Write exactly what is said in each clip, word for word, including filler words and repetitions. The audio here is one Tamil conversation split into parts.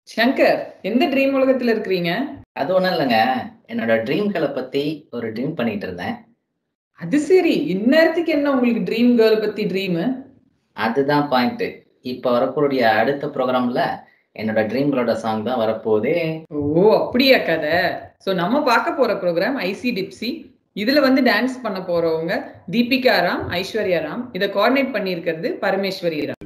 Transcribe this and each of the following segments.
சங்கர், எந்த ட்ரீம் உலகத்துல இருக்கிறீங்க? அது ஒண்ணும் இல்லங்க. என்னோட ட்ரீம்கள பத்தி ஒரு ட்ரீம் பண்ணிட்டு இருந்தேன். அது சரி. இந்நேரத்துக்கு என்ன உங்களுக்கு ட்ரீம் கேர்ள் பத்தி ட்ரீமு? அதுதான் பாயிண்ட்டு. இப்ப வரக்கூடிய அடுத்த ப்ரோகிராம்ல என்னோட ட்ரீம்களோட சாங் தான் வரப்போதே. ஓ! அப்படியா கத? ஸோ நம்ம பார்க்க போற ப்ரோகிராம் ஐசி டிப்ஸி. இதுல வந்து டான்ஸ் பண்ண போறவங்க தீபிகா ராம், ஐஸ்வர்யா ராம். இத கோஆர்டினேட் பண்ணியிருக்கிறது Parameswari Ram.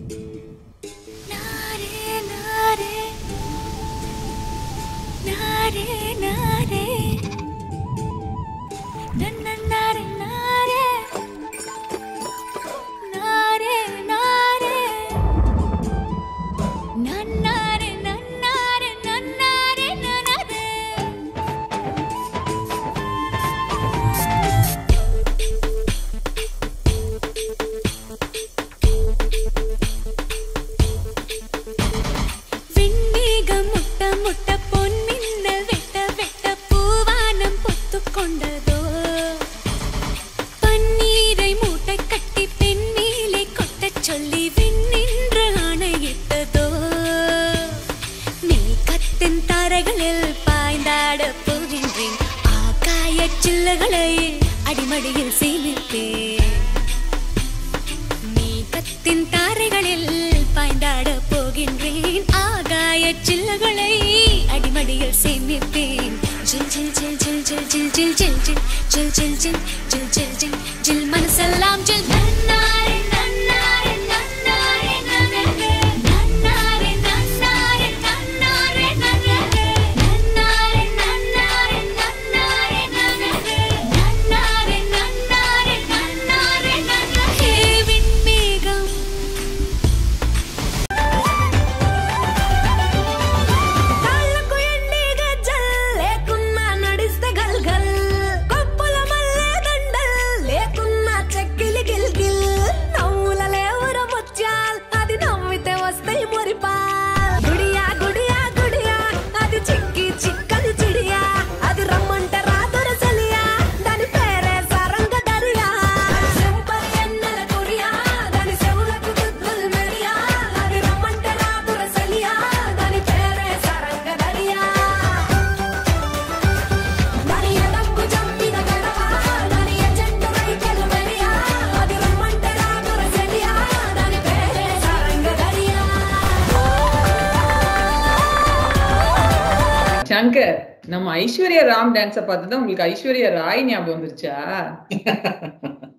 Ven Megam, mutta, mutta, pon minnal vetta, vetta, poovaanam pottu kondado. Panneerai mootai katti pen meele kotta solli vinnindra aanaiyittado. Meekattin thaaragalil paayndada poginreen, aakaya chillagalai adimadiyil seemippen. Meekattin thaaragalil பாய்ந்தாட போகின்றேன் ஆகாய சில்லகளை அடிமடியில் சேமிப்பேன் ஜில் ஜில் ஜில் ஜில் ஜில் ஜில் ஜில் ஜில் ஜில் ஜில் ஜில் ஜில் ஜில் ஜில் ஜில் ஜில் மனசெல்லாம் ஜில் நன்னாரே நன்னாரே நன்னாரே நன்னாரே நன்னாரே நன்னாரே நன்னாரே நன்னாரே நன்னாரே நன்னாரே நன்னாரே நன்னாரே நன்னாரே நன்னாரே நன்னாரே வென் மேகம் சங்கர், நம்ம ஐஸ்வர்யா ராம் டான்ஸ பார்த்து தான் உங்களுக்கு ஐஸ்வர்யா ராய் ஞாபகம் வந்துருச்சா?